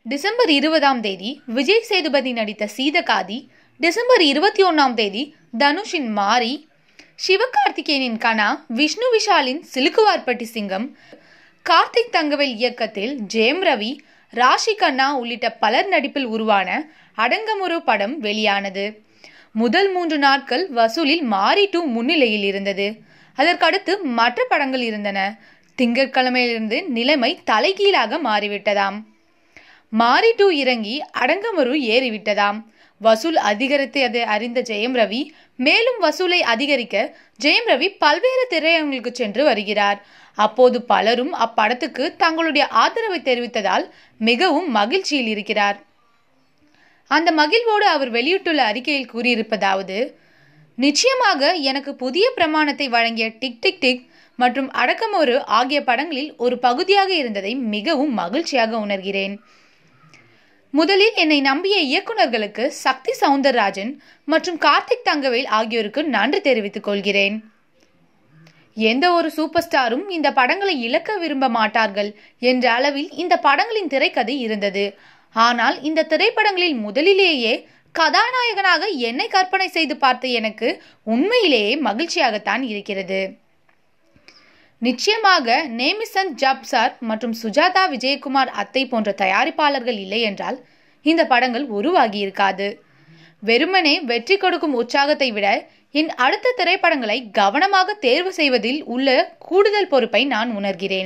December 20ஆம் தேதி விஜய் சேதுபதி நடித்த Seethakaathi, December 21ஆம் தேதி தனுஷின் மாரி, சிவகார்த்திகேயனின் கனா, விஷ்ணு விஷாலின் சிலுக்குவார்பட்டி சிங்கம், கார்த்திக் தங்கவேல் இயக்கத்தில் ஜெயம் ரவி, ராஷி கண்ணா உள்ளிட்ட பலர் நடிப்பில் உருவான அடங்கமுறு படம் வெளியானது. முதல் 3 நாட்கள் வசூலில் மாரி 2 முன்னிலையில் இருந்தது. அதற்கடுத்து மற்ற படங்கள் இருந்தன. திங்கட்கிழமையிலிருந்து நிலைமை தலைகீழாக மாறிவிட்டதாம். மாரி 2 இறங்கி அடங்கமுறு ஏறிவிட்டதாம். வசூல் அதிகரித்ததை அறிந்த ஜெயம் ரவி மேலும் வசூலை அதிகரிக்க ஜெயம் ரவி பல்வேறு திரையரங்குகளுக்கு சென்று வருகிறார். அப்போது பலரும் அப்படத்துக்கு தங்களுடைய ஆதரவை தெரிவித்ததால் மிகவும் மகிழ்ச்சியில் இருக்கிறார். அந்த மகிழ்வோடு அவர் வெளியிட்டுள்ள அறிக்கையில் கூறியிருப்பதாவது: நிச்சயமாக எனக்கு புதிய பிரமாணத்தை வழங்கிய டிக் டிக் டிக் மற்றும் அடக்கமுறு ஆகிய படங்களில் ஒரு பகுதியாக இருந்ததை மிகவும் மகிழ்ச்சியாக உணர்கிறேன். முதலில் என்னை நம்பிய இயக்குநர்களுக்கு சக்தி சவுந்தரராஜன் மற்றும் கார்த்திக் தங்கவேல் ஆகியோருக்கு நன்றி தெரிவித்துக் கொள்கிறேன். எந்த ஒரு சூப்பர் ஸ்டாரும் இந்த படங்களை இழக்க விரும்ப மாட்டார்கள் என்ற அளவில் இந்த படங்களின் திரைக்கதை இருந்தது. ஆனால் இந்த திரைப்படங்களில் முதலிலேயே கதாநாயகனாக என்னை கற்பனை செய்து பார்த்த எனக்கு உண்மையிலேயே மகிழ்ச்சியாகத்தான் இருக்கிறது. நிச்சயமாக நேமிசந்த் ஜப்சார் மற்றும் சுஜாதா விஜயகுமார் அத்தை போன்ற தயாரிப்பாளர்கள் இல்லை என்றால் இந்த படங்கள் உருவாகி இருக்காது. வெறுமனே வெற்றி கொடுக்கும் உற்சாகத்தை விட என் அடுத்த திரைப்படங்களை கவனமாக தேர்வு செய்வதில் உள்ள கூடுதல் பொறுப்பை நான் உணர்கிறேன்.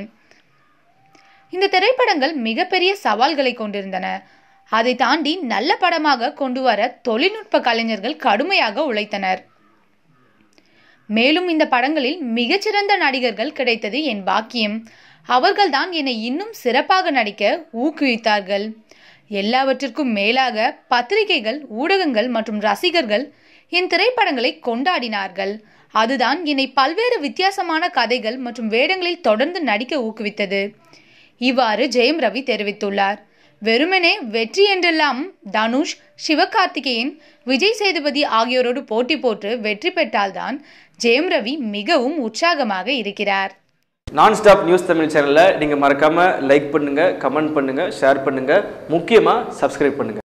இந்த திரைப்படங்கள் மிகப்பெரிய சவால்களை கொண்டிருந்தன. அதை தாண்டி நல்ல படமாக கொண்டு வர தொழில்நுட்ப கலைஞர்கள் கடுமையாக உழைத்தனர். மேலும் இந்த படங்களில் மிகச்சிறந்த நடிகர்கள் கிடைத்தது என் பாக்கியம். அவர்கள்தான் என்னை இன்னும் சிறப்பாக நடிக்க ஊக்குவித்தார்கள். எல்லாவற்றிற்கும் மேலாக பத்திரிகைகள், ஊடகங்கள் மற்றும் ரசிகர்கள் என் திரைப்படங்களை கொண்டாடினார்கள். அதுதான் என்னை பல்வேறு வித்தியாசமான கதைகள் மற்றும் வேடங்களில் தொடர்ந்து நடிக்க ஊக்குவித்தது. இவ்வாறு ஜெயம் ரவி தெரிவித்துள்ளார். வெறுமனே வெற்றி என்றெல்லாம் தனுஷ், சிவகார்த்திகேயன், விஜய் சேதுபதி ஆகியோரோடு போட்டி போட்டு வெற்றி பெற்றால்தான் ஜெயம் ரவி மிகவும் உற்சாகமாக இருக்கிறார். நான் ஸ்டாப் நியூஸ் தமிழ் சேனலை நீங்கள் மறக்காமல் லைக் பண்ணுங்கள், கமெண்ட் பண்ணுங்கள், ஷேர் பண்ணுங்கள், முக்கியமாக சப்ஸ்கிரைப் பண்ணுங்கள்.